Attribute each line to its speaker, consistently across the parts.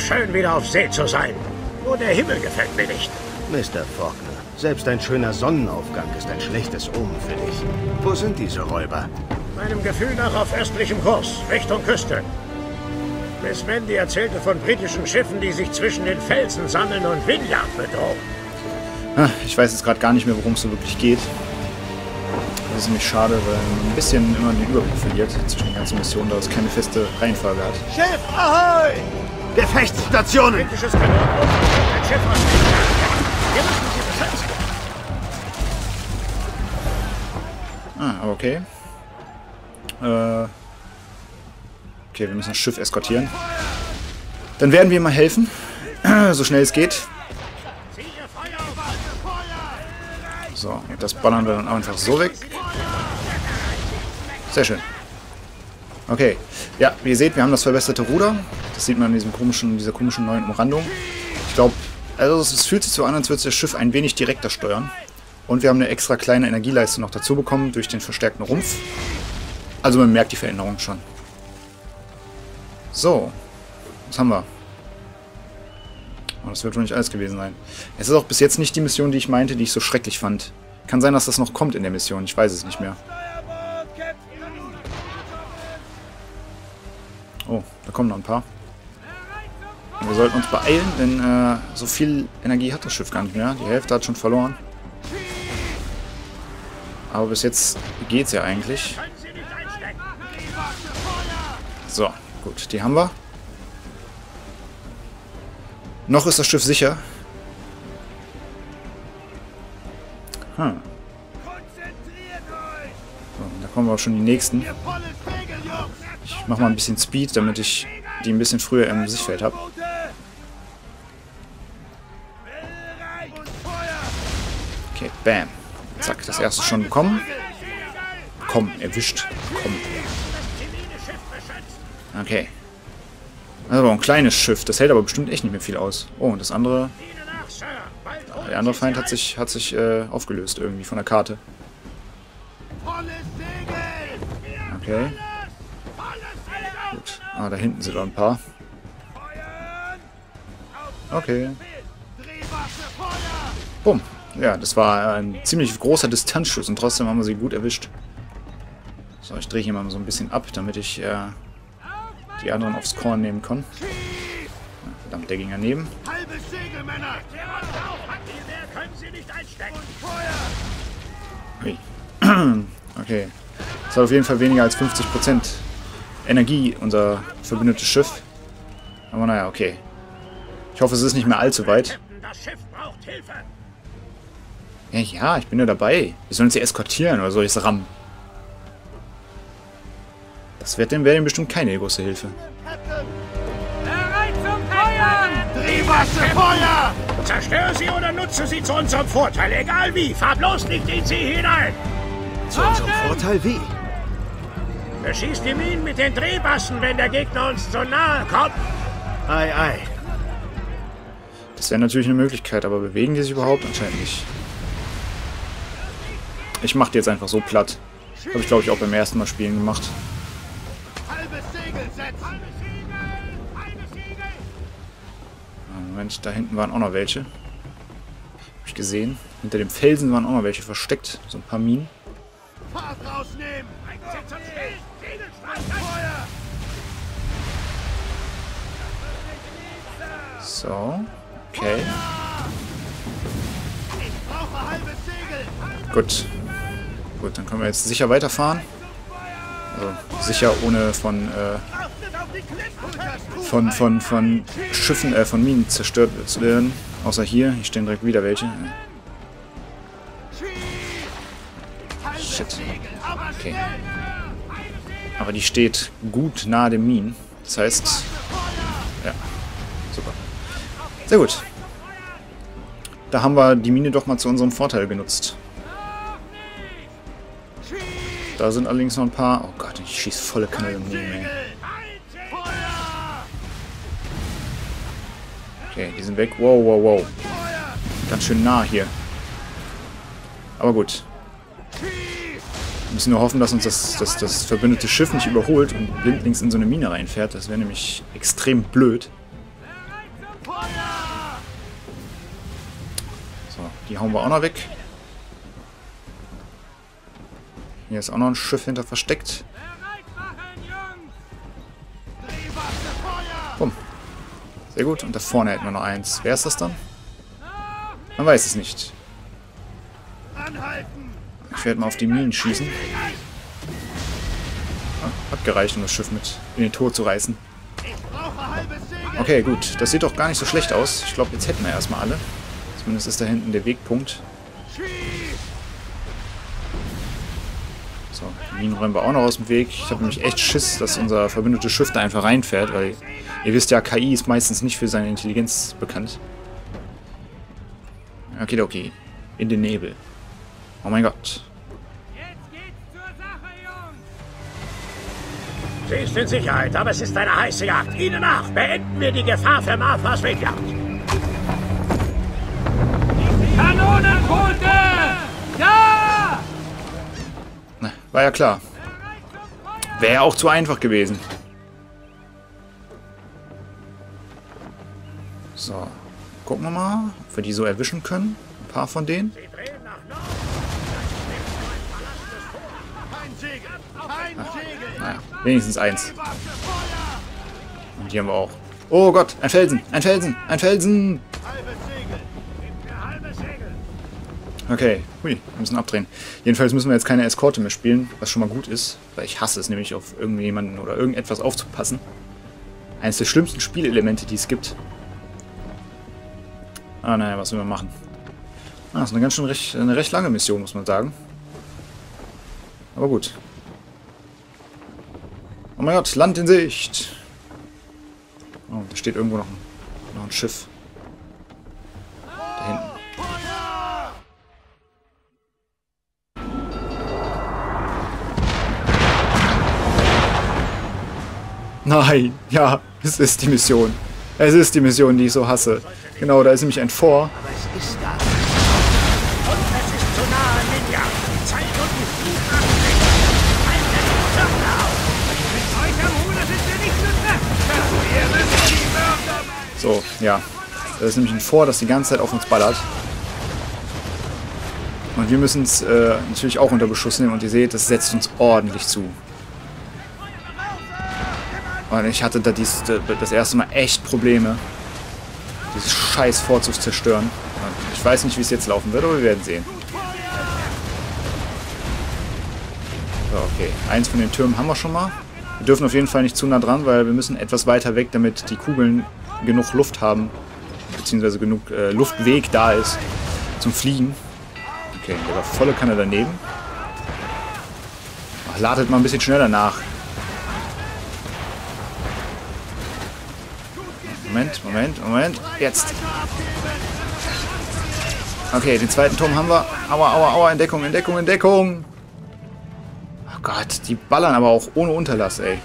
Speaker 1: schön, wieder auf See zu sein. Nur der Himmel gefällt mir nicht.
Speaker 2: Mr. Faulkner, selbst ein schöner Sonnenaufgang ist ein schlechtes Omen für dich. Wo sind diese Räuber?
Speaker 1: Meinem Gefühl nach auf östlichem Kurs, Richtung Küste. Miss Mandy erzählte von britischen Schiffen, die sich zwischen den Felsen sammeln und Vineyard bedrohen.
Speaker 3: Ich weiß jetzt gerade gar nicht mehr, worum es so wirklich geht. Das ist nämlich schade, weil man ein bisschen immer den Überblick verliert zwischen den ganzen Missionen, da es keine feste Reihenfolge hat.
Speaker 2: Schiff, ahoi! Gefechtsstationen!
Speaker 1: Britisches Kanonenboot, ein Schiff aus Vineyard. Wir müssen sie beschützen.
Speaker 3: Aber okay. Okay, wir müssen das Schiff eskortieren. Dann werden wir mal helfen, so schnell es geht. So, und das ballern wir dann einfach so weg. Sehr schön. Okay. Ja, wie ihr seht, wir haben das verbesserte Ruder. Das sieht man in dieser komischen neuen Umrandung. Ich glaube, also es fühlt sich so an, als würde das Schiff ein wenig direkter steuern. Und wir haben eine extra kleine Energieleiste noch dazu bekommen durch den verstärkten Rumpf. Also man merkt die Veränderung schon. So. Was haben wir? Oh, das wird wohl nicht alles gewesen sein. Es ist auch bis jetzt nicht die Mission, die ich meinte, die ich so schrecklich fand. Kann sein, dass das noch kommt in der Mission. Ich weiß es nicht mehr. Oh, da kommen noch ein paar. Wir sollten uns beeilen, denn so viel Energie hat das Schiff gar nicht mehr. Die Hälfte hat schon verloren. Aber bis jetzt geht's ja eigentlich. So, gut, die haben wir. Noch ist das Schiff sicher. So, da kommen wir auch schon die nächsten. Ich mache mal ein bisschen Speed, damit ich die ein bisschen früher im Sichtfeld habe. Okay, bam. Zack, das erste schon bekommen. Komm, erwischt. Komm. Okay. Also ein kleines Schiff. Das hält aber bestimmt echt nicht mehr viel aus. Oh, und das andere... Der andere Feind hat sich aufgelöst irgendwie von der Karte. Okay. Gut. Ah, da hinten sind noch ein paar. Okay. Bumm. Ja, das war ein ziemlich großer Distanzschuss und trotzdem haben wir sie gut erwischt. So, ich drehe hier mal so ein bisschen ab, damit ich die anderen aufs Korn nehmen kann. Verdammt, der ging daneben. Ui. Okay. Das hat auf jeden Fall weniger als 50% Energie, unser verbündetes Schiff. Aber naja, okay. Ich hoffe, es ist nicht mehr allzu weit. Ja, ich bin ja dabei. Wir sollen sie eskortieren, oder soll ich es rammen? Das wäre dem bestimmt keine große Hilfe.
Speaker 1: Bereit zum Feuern! Triebwasser, Feuer! Zerstöre sie oder nutze sie zu unserem Vorteil, egal wie. Fahr bloß nicht in sie hinein!
Speaker 2: Zu unserem Vorteil wie?
Speaker 1: Beschieß die Minen mit den Drehbassen, wenn der Gegner uns so nahe kommt.
Speaker 2: Ei, ei.
Speaker 3: Das wäre natürlich eine Möglichkeit, aber bewegen die sich überhaupt? Anscheinend nicht. Ich mache die jetzt einfach so platt. Habe ich, glaube ich, auch beim ersten Mal spielen gemacht. Moment, da hinten waren auch noch welche. Habe ich gesehen. Hinter dem Felsen waren auch noch welche versteckt. So ein paar Minen. So. Okay. Gut. Gut, dann können wir jetzt sicher weiterfahren. Also sicher ohne von Schiffen, von Minen zerstört zu werden. Außer hier stehen direkt wieder welche. Shit. Okay. Aber die steht gut nahe den Minen. Das heißt... Ja. Super. Sehr gut. Da haben wir die Mine doch mal zu unserem Vorteil genutzt. Da sind allerdings noch ein paar... Oh Gott, ich schieße volle Kanne daneben, ey. Okay, die sind weg. Wow, wow, wow. Ganz schön nah hier. Aber gut. Wir müssen nur hoffen, dass uns das verbündete Schiff nicht überholt und blindlings in so eine Mine reinfährt. Das wäre nämlich extrem blöd. Die hauen wir auch noch weg. Hier ist auch noch ein Schiff hinter versteckt. Bumm. Sehr gut. Und da vorne hätten wir noch eins. Wer ist das dann? Man weiß es nicht. Ich werde mal auf die Minen schießen. Ah, hat gereicht, um das Schiff mit in den Tod zu reißen. Okay, gut. Das sieht doch gar nicht so schlecht aus. Ich glaube, jetzt hätten wir erstmal alle. Zumindest ist da hinten der Wegpunkt. So, die Minen räumen wir auch noch aus dem Weg. Ich habe nämlich echt Schiss, dass unser verbündetes Schiff da einfach reinfährt, weil ihr wisst ja, KI ist meistens nicht für seine Intelligenz bekannt. Okay, okay. In den Nebel. Oh mein Gott.
Speaker 1: Sie ist in Sicherheit, aber es ist eine heiße Jagd. Ihnen nach. Beenden wir die Gefahr für Marthas Vineyard. Kanonenboote! Ja!
Speaker 3: Na, war ja klar. Wäre ja auch zu einfach gewesen. So. Gucken wir mal, ob wir die so erwischen können. Ein paar von denen. Naja, wenigstens eins. Und die haben wir auch. Oh Gott, ein Felsen, ein Felsen, ein Felsen! Okay, hui, wir müssen abdrehen. Jedenfalls müssen wir jetzt keine Eskorte mehr spielen, was schon mal gut ist. Weil ich hasse es nämlich, auf irgendjemanden oder irgendetwas aufzupassen. Eines der schlimmsten Spielelemente, die es gibt. Ah, naja, was will man machen? Ah, das ist eine recht lange Mission, muss man sagen. Aber gut. Oh mein Gott, Land in Sicht! Oh, da steht irgendwo noch ein Schiff. Da hinten. Nein, ja, es ist die Mission. Es ist die Mission, die ich so hasse. Genau, da ist nämlich ein Fort.
Speaker 1: Aber es ist da. Und es ist zu nah an Ninja. Zeit und die Flut anbringen. Haltet die Türme auf. Mit euch am Ruder sind wir nicht zu treffen. Wir müssen die Mörder meinen.
Speaker 3: So, ja. Das ist nämlich ein Fort, das die ganze Zeit auf uns ballert. Und wir müssen es natürlich auch unter Beschuss nehmen. Und ihr seht, das setzt uns ordentlich zu. Und ich hatte da das erste Mal echt Probleme, dieses scheiß Fort zu zerstören. Ich weiß nicht, wie es jetzt laufen wird, aber wir werden sehen. So, okay. Eins von den Türmen haben wir schon mal. Wir dürfen auf jeden Fall nicht zu nah dran, weil wir müssen etwas weiter weg, damit die Kugeln genug Luft haben, beziehungsweise genug Luftweg da ist zum Fliegen. Okay, der war volle Kanne daneben. Ach, ladet mal ein bisschen schneller nach. Moment. Jetzt. Okay, den zweiten Turm haben wir. Aua. In Deckung. Oh Gott, die ballern aber auch ohne Unterlass, ey.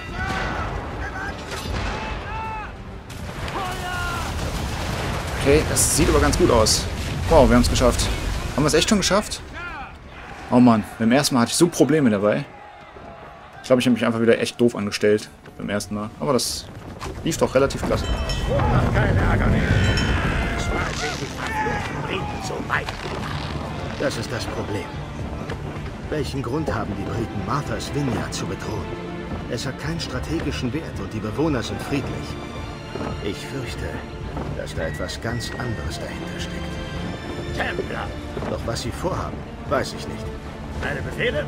Speaker 3: Okay, das sieht aber ganz gut aus. Wow, wir haben es geschafft. Haben wir es echt schon geschafft? Oh Mann, beim ersten Mal hatte ich so Probleme dabei. Ich glaube, ich habe mich einfach wieder echt doof angestellt beim ersten Mal. Aber das lief doch relativ klasse.
Speaker 1: Keine Ärgernis. Es war die verfluchten Briten so weit.
Speaker 2: Das ist das Problem. Welchen Grund haben die Briten, Marthas Vineyard zu bedrohen? Es hat keinen strategischen Wert und die Bewohner sind friedlich. Ich fürchte, dass da etwas ganz anderes dahinter steckt.
Speaker 1: Templer.
Speaker 2: Doch was sie vorhaben, weiß ich nicht.
Speaker 1: Meine Befehle?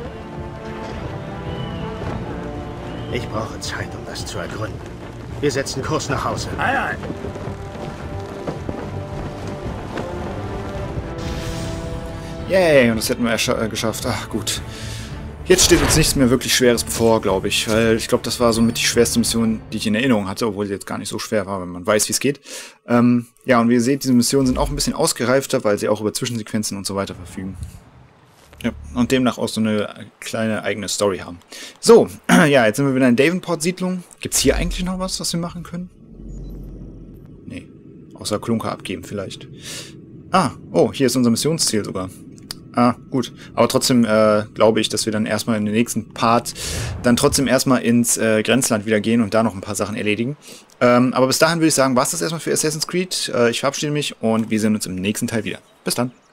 Speaker 2: Ich brauche Zeit, um das zu ergründen. Wir setzen Kurs nach Hause.
Speaker 1: Ei.
Speaker 3: Yay, und das hätten wir geschafft. Ach, gut. Jetzt steht uns nichts mehr wirklich Schweres bevor, glaube ich. Weil ich glaube, das war somit die schwerste Mission, die ich in Erinnerung hatte, obwohl sie jetzt gar nicht so schwer war, wenn man weiß, wie es geht. Ja, und wie ihr seht, diese Missionen sind auch ein bisschen ausgereifter, weil sie auch über Zwischensequenzen und so weiter verfügen. Ja, und demnach auch so eine kleine eigene Story haben. So, ja, jetzt sind wir wieder in Davenport-Siedlung. Gibt es hier eigentlich noch was wir machen können? Nee, außer Klunker abgeben vielleicht. Ah, oh, hier ist unser Missionsziel sogar. Ah, gut. Aber trotzdem glaube ich, dass wir dann erstmal in den nächsten Part dann trotzdem erstmal ins Grenzland wieder gehen und da noch ein paar Sachen erledigen. Aber bis dahin würde ich sagen, war es das erstmal für Assassin's Creed. Ich verabschiede mich und wir sehen uns im nächsten Teil wieder. Bis dann.